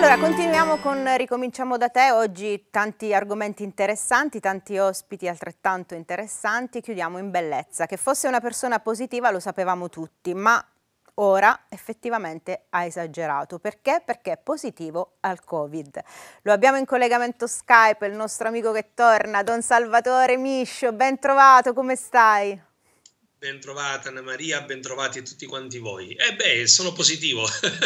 Allora, ricominciamo da te. Oggi tanti argomenti interessanti, tanti ospiti altrettanto interessanti. Chiudiamo in bellezza. Che fosse una persona positiva lo sapevamo tutti, ma ora effettivamente ha esagerato. Perché? Perché è positivo al Covid. Lo abbiamo in collegamento Skype, il nostro amico che torna, Don Salvatore Miscio. Ben trovato, come stai? Ben trovata Anna Maria, ben trovati a tutti quanti voi. Sono positivo,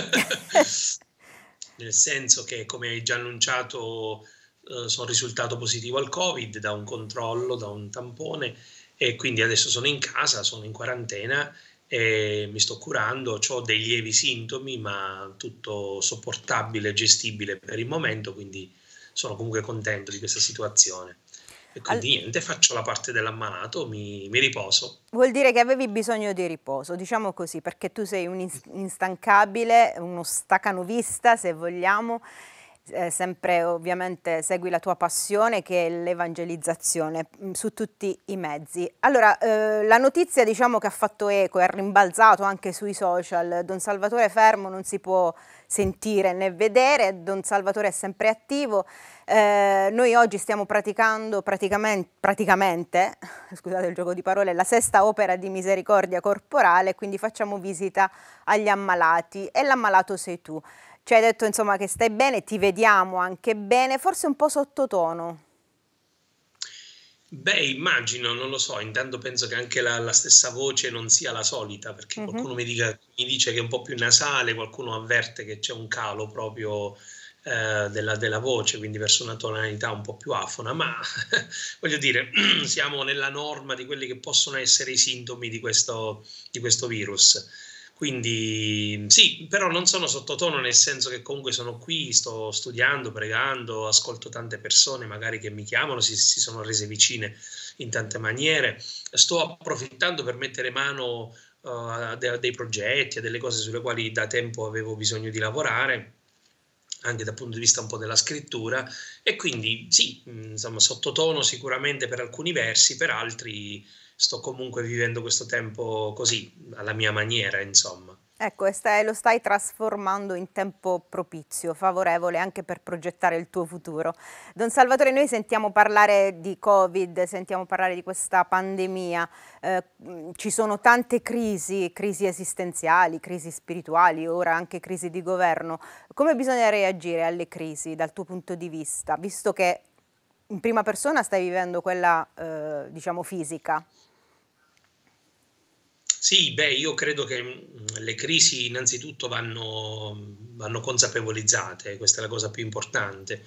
nel senso che, come hai già annunciato, sono risultato positivo al Covid da un controllo, da un tampone, e quindi adesso sono in casa, sono in quarantena e mi sto curando. Ho dei lievi sintomi, ma tutto sopportabile, gestibile per il momento, quindi sono comunque contento di questa situazione. E Al- quindi niente, faccio la parte dell'ammalato, mi riposo. Vuol dire che avevi bisogno di riposo, diciamo così, perché tu sei un instancabile, uno stacanovista, se vogliamo, sempre ovviamente segui la tua passione che è l'evangelizzazione su tutti i mezzi. Allora, la notizia diciamo che ha fatto eco, è rimbalzato anche sui social, Don Salvatore fermo non si può sentire né vedere, Don Salvatore è sempre attivo. Noi oggi stiamo praticamente, scusate il gioco di parole, la sesta opera di misericordia corporale, quindi facciamo visita agli ammalati e l'ammalato sei tu. Ci hai detto insomma che stai bene, ti vediamo anche bene, forse un po' sottotono. Immagino, non lo so, intanto penso che anche la stessa voce non sia la solita, perché Mhm. qualcuno mi dice che è un po' più nasale, qualcuno avverte che c'è un calo proprio della voce, quindi verso una tonalità un po' più afona, ma voglio dire, siamo nella norma di quelli che possono essere i sintomi di questo virus. Quindi sì, però non sono sottotono, nel senso che comunque sono qui, sto studiando, pregando, ascolto tante persone magari che mi chiamano, si sono rese vicine in tante maniere. Sto approfittando per mettere mano a dei progetti, a delle cose sulle quali da tempo avevo bisogno di lavorare, anche dal punto di vista un po' della scrittura, e quindi sì, insomma, sottotono sicuramente per alcuni versi, per altri sto comunque vivendo questo tempo così, alla mia maniera, insomma. Ecco, e lo stai trasformando in tempo propizio, favorevole anche per progettare il tuo futuro. Don Salvatore, noi sentiamo parlare di Covid, sentiamo parlare di questa pandemia, ci sono tante crisi, crisi esistenziali, crisi spirituali, ora anche crisi di governo. Come bisogna reagire alle crisi dal tuo punto di vista, visto che in prima persona stai vivendo quella, diciamo, fisica? Sì, io credo che le crisi innanzitutto vanno consapevolizzate, questa è la cosa più importante.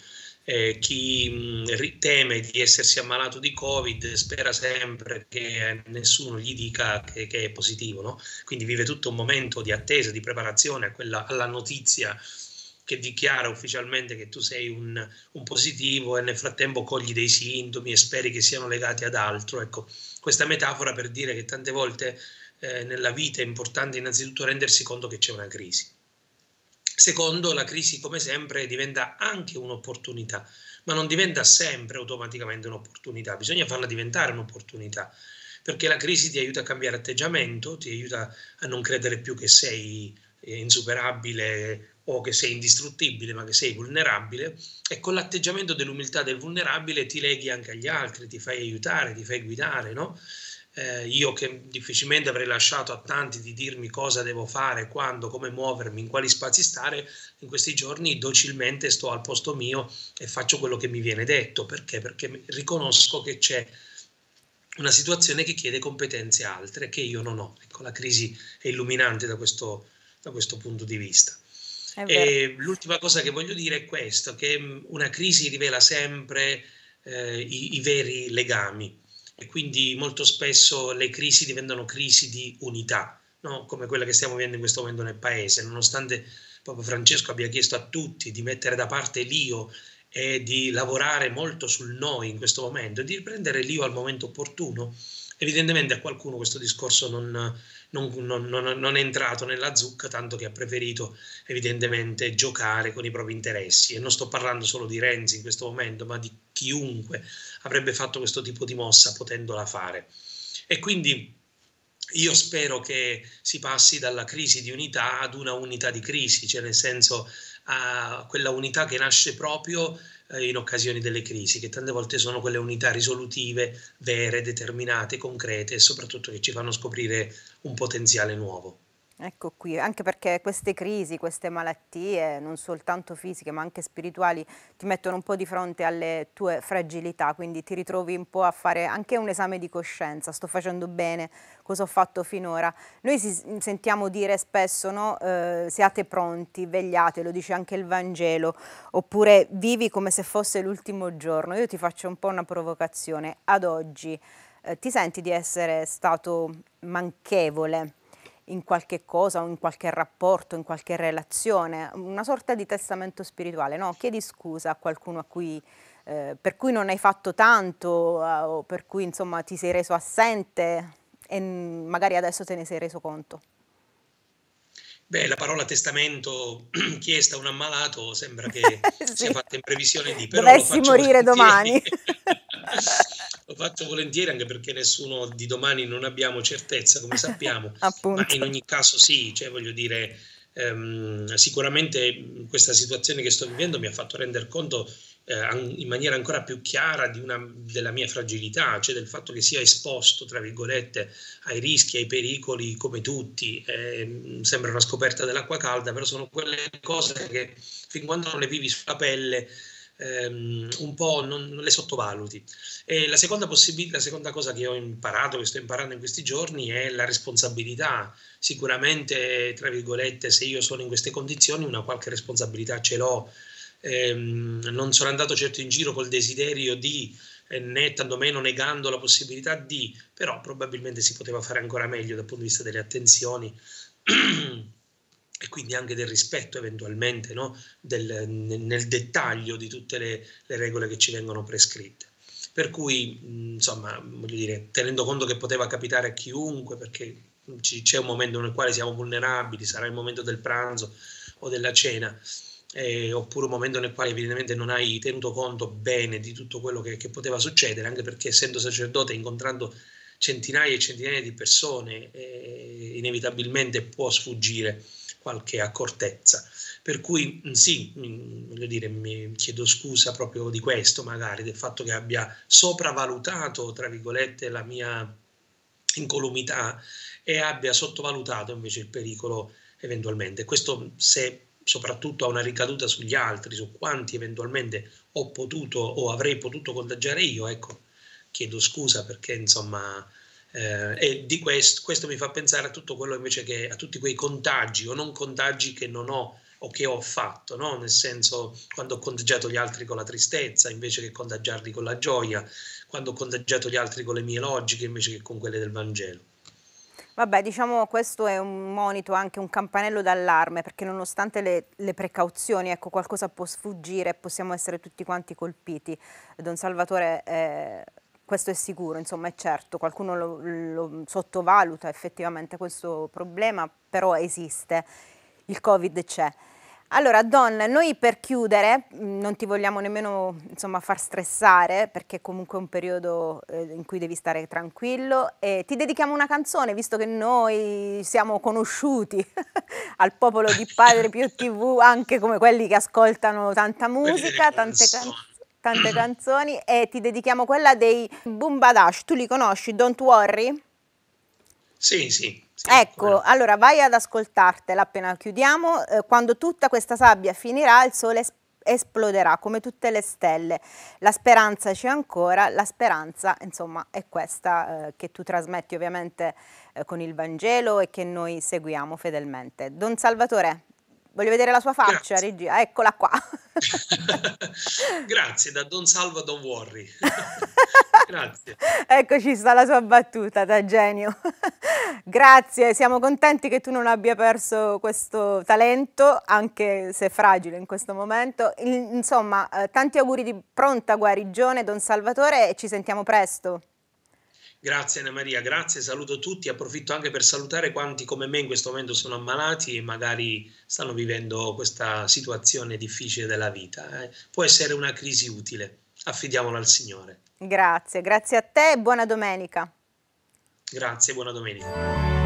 Chi teme di essersi ammalato di Covid spera sempre che nessuno gli dica che è positivo, no? Quindi vive tutto un momento di attesa, di preparazione alla notizia che dichiara ufficialmente che tu sei un positivo, e nel frattempo cogli dei sintomi e speri che siano legati ad altro. Ecco, questa metafora per dire che tante volte nella vita è importante innanzitutto rendersi conto che c'è una crisi. Secondo, la crisi, come sempre, diventa anche un'opportunità, ma non diventa sempre automaticamente un'opportunità, bisogna farla diventare un'opportunità, perché la crisi ti aiuta a cambiare atteggiamento, ti aiuta a non credere più che sei insuperabile o che sei indistruttibile, ma che sei vulnerabile, e con l'atteggiamento dell'umiltà del vulnerabile ti leghi anche agli altri, ti fai aiutare, ti fai guidare, no? Io che difficilmente avrei lasciato a tanti di dirmi cosa devo fare, quando, come muovermi, in quali spazi stare, in questi giorni docilmente sto al posto mio e faccio quello che mi viene detto. Perché? Perché riconosco che c'è una situazione che chiede competenze altre che io non ho. Ecco, la crisi è illuminante da questo punto di vista. È vero. E l'ultima cosa che voglio dire è questo, che una crisi rivela sempre i veri legami, e quindi molto spesso le crisi diventano crisi di unità, no? Come quella che stiamo vivendo in questo momento nel Paese, nonostante Papa Francesco abbia chiesto a tutti di mettere da parte l'io e di lavorare molto sul noi in questo momento e di riprendere l'io al momento opportuno. Evidentemente a qualcuno questo discorso non è entrato nella zucca, tanto che ha preferito evidentemente giocare con i propri interessi. E non sto parlando solo di Renzi in questo momento, ma di chiunque avrebbe fatto questo tipo di mossa potendola fare. E quindi Io spero che si passi dalla crisi di unità ad una unità di crisi, cioè nel senso a quella unità che nasce proprio in occasioni delle crisi, che tante volte sono quelle unità risolutive, vere, determinate, concrete e soprattutto che ci fanno scoprire un potenziale nuovo. Ecco qui, anche perché queste crisi, queste malattie, non soltanto fisiche ma anche spirituali, ti mettono un po' di fronte alle tue fragilità, quindi ti ritrovi un po' a fare anche un esame di coscienza: sto facendo bene, cosa ho fatto finora? Noi sentiamo dire spesso, no? Siate pronti, vegliate, lo dice anche il Vangelo, oppure vivi come se fosse l'ultimo giorno. Io ti faccio un po' una provocazione: ad oggi ti senti di essere stato manchevole in qualche cosa o in qualche rapporto, in qualche relazione, una sorta di testamento spirituale, no? Chiedi scusa a qualcuno per cui non hai fatto tanto, o per cui insomma ti sei reso assente e magari adesso te ne sei reso conto. Beh, la parola testamento chiesta a un ammalato sembra che sia Sì, fatta in previsione di, però lo dovessi faccio morire volentieri. domani. Lo faccio volentieri anche perché nessuno di domani non abbiamo certezza, come sappiamo, ma in Appunto. ogni caso sì, cioè voglio dire, sicuramente questa situazione che sto vivendo mi ha fatto rendere conto in maniera ancora più chiara della mia fragilità, cioè del fatto che sia esposto, tra virgolette, ai rischi, ai pericoli come tutti. Sembra una scoperta dell'acqua calda, però sono quelle cose che fin quando non le vivi sulla pelle un po' non le sottovaluti. E la seconda cosa che ho imparato, che sto imparando in questi giorni, è la responsabilità. Sicuramente, tra virgolette, se io sono in queste condizioni, una qualche responsabilità ce l'ho. Non sono andato certo in giro col desiderio di, né tantomeno negando la possibilità di, però probabilmente si poteva fare ancora meglio dal punto di vista delle attenzioni e quindi anche del rispetto eventualmente, no? Nel dettaglio di tutte le regole che ci vengono prescritte. Per cui, insomma, voglio dire, tenendo conto che poteva capitare a chiunque, perché c'è un momento nel quale siamo vulnerabili, sarà il momento del pranzo o della cena, oppure un momento nel quale evidentemente non hai tenuto conto bene di tutto quello che poteva succedere, anche perché essendo sacerdote, incontrando centinaia e centinaia di persone, inevitabilmente può sfuggire qualche accortezza. Per cui sì, voglio dire, mi chiedo scusa proprio di questo, magari, del fatto che abbia sopravvalutato, tra virgolette, la mia incolumità e abbia sottovalutato invece il pericolo eventualmente. Questo se soprattutto ha una ricaduta sugli altri, su quanti eventualmente ho potuto o avrei potuto contagiare io, ecco, chiedo scusa perché insomma e di questo mi fa pensare a tutto quello invece che a tutti quei contagi o non contagi che non ho o che ho fatto, no? Nel senso, quando ho contagiato gli altri con la tristezza invece che contagiarli con la gioia, quando ho contagiato gli altri con le mie logiche invece che con quelle del Vangelo. Vabbè, diciamo questo è un monito, anche un campanello d'allarme, perché nonostante le precauzioni, ecco, qualcosa può sfuggire e possiamo essere tutti quanti colpiti. Don Salvatore, questo è sicuro, insomma, è certo, qualcuno lo sottovaluta effettivamente questo problema, però esiste, il Covid c'è. Allora, Don, noi per chiudere, non ti vogliamo nemmeno insomma, far stressare, perché comunque è un periodo in cui devi stare tranquillo, e ti dedichiamo una canzone, visto che noi siamo conosciuti al popolo di Padre Pio TV, anche come quelli che ascoltano tanta Quelli delle musica, canzoni. tante canzoni, e ti dedichiamo quella dei Bumbaдаsh. Tu li conosci, Don't Worry? Sì, sì, sì, come Ecco, no. allora vai ad ascoltartela appena chiudiamo. Quando tutta questa sabbia finirà, il sole esploderà come tutte le stelle. La speranza c'è ancora, la speranza, insomma, è questa che tu trasmetti ovviamente con il Vangelo e che noi seguiamo fedelmente. Don Salvatore, voglio vedere la sua faccia, Grazie. regia, eccola qua. Grazie, da Don Salva Don't Worry. Grazie. Ecco, ci sta la sua battuta, da genio. Grazie, siamo contenti che tu non abbia perso questo talento, anche se fragile in questo momento. Insomma, tanti auguri di pronta guarigione, Don Salvatore, e ci sentiamo presto. Grazie Anna Maria, grazie, saluto tutti, approfitto anche per salutare quanti come me in questo momento sono ammalati e magari stanno vivendo questa situazione difficile della vita. Può essere una crisi utile, affidiamola al Signore. Grazie, grazie a te e buona domenica. Grazie, buona domenica.